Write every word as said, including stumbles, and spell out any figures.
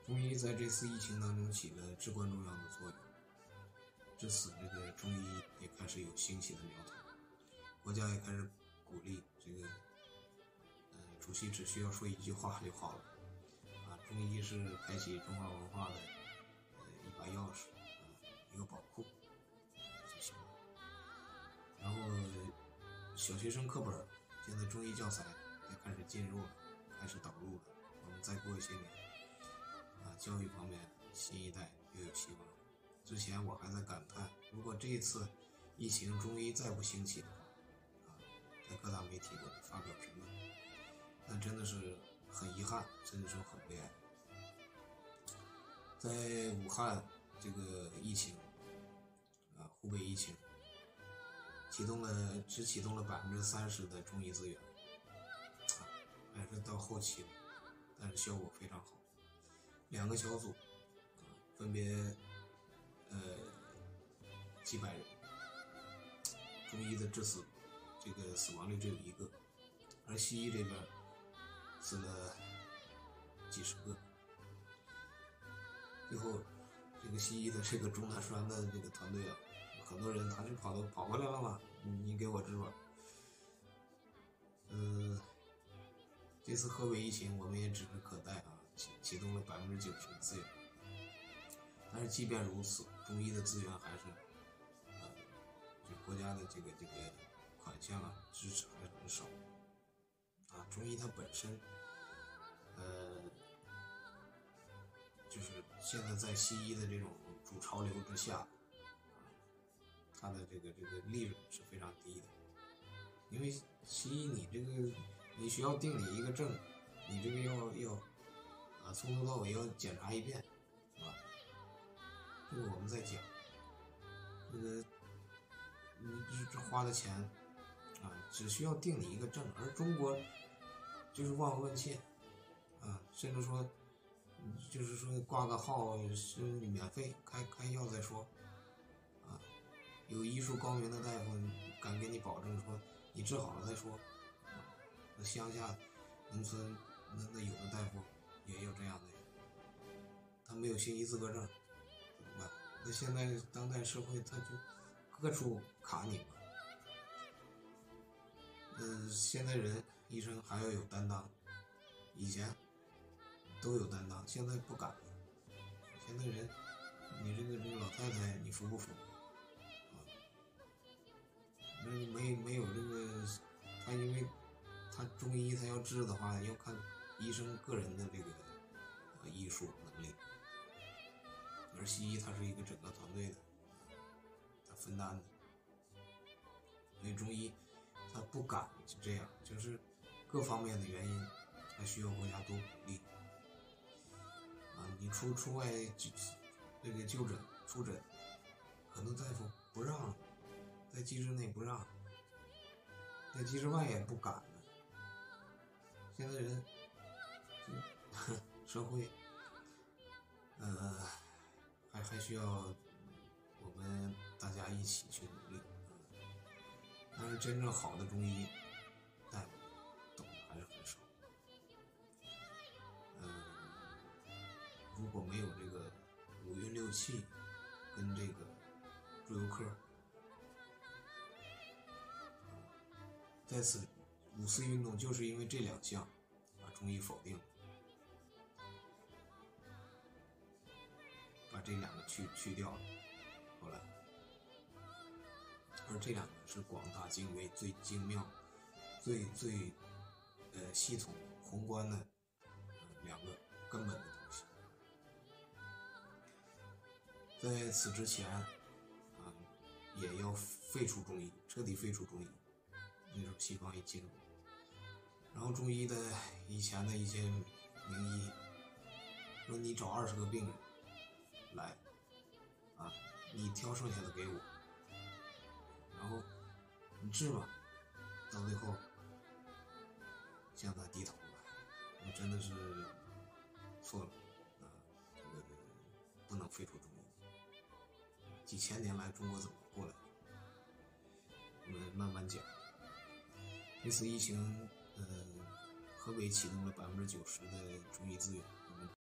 中医在这次疫情当中起了至关重要的作用，至此这个中医也开始有兴起的苗头，国家也开始鼓励这个，呃，主席只需要说一句话就好了，啊，中医是开启中华文化的呃一把钥匙，啊，一个宝库就行了。然后小学生课本现在中医教材也开始进入了，开始导入了，我们再过一些年，啊，教育方面新一代又有希望。之前我还在感叹，如果这一次疫情中医再不兴起的话，啊，在各大媒体我们发表评论，但真的是很遗憾，甚至说很悲哀。在武汉这个疫情，啊，湖北疫情，启动了只启动了百分之三十的中医资源，啊，还是到后期了，但是效果非常好。两个小组，啊，分别呃几百人，中医的致死这个死亡率只有一个，而西医这边死了几十个。最后这个西医的这个钟南山的这个团队啊，很多人他就跑到跑过来了嘛，你你给我治吧。呃，这次河北疫情我们也指日可待啊，启启动了百分之九十的资源。但是即便如此，中医的资源还是，呃，就国家的这个这个款项啊支持还是很少。啊，中医它本身，呃，就是现在在西医的这种主潮流之下，啊，它的这个这个利润是非常低的。因为西医你这个你需要定你一个证，你这个要要啊从头到尾要检查一遍，是吧？这个我们在讲，这个你这花的钱啊，只需要定你一个证，而中国就是望闻问切啊，甚至说就是说挂个号是免费，开开药再说啊，有医术高明的大夫敢给你保证说你治好了再说啊，那乡下农村那那有的大夫也有这样的人，他没有行医资格证。那现在当代社会他就各处卡你嘛，呃，现在人医生还要有担当，以前都有担当，现在不敢了。现在人，你这个这个老太太你服不服啊？那没没有这个，他因为他中医他要治的话，要看医生个人的这个呃医术能力。而西医它是一个整个团队的，它分担的，所以中医它不敢就这样，就是各方面的原因，它需要国家多鼓励啊！你出出外这个就诊出诊，很多大夫不让，在机制内不让，在机制外也不敢了。现在人社会，呃。还还需要我们大家一起去努力，但是真正好的中医大夫懂的还是很少。嗯，如果没有这个五运六气跟这个祝由科，在此五四运动就是因为这两项把中医否定了。把这两个去去掉了，后来，而这两个是广大精微、最精妙、最最呃系统宏观的、呃、两个根本的东西。在此之前，啊、呃，也要废除中医，彻底废除中医。那时候西方一进入，然后中医的以前的一些名医说：“你找二十个病人。”来，啊，你挑剩下的给我，然后你治吧，到最后向他低头了，我真的是错了啊！这个不能废除中医。几千年来中国怎么过来的？我们慢慢讲。这次疫情，呃，河北启动了百分之九十的中医资源。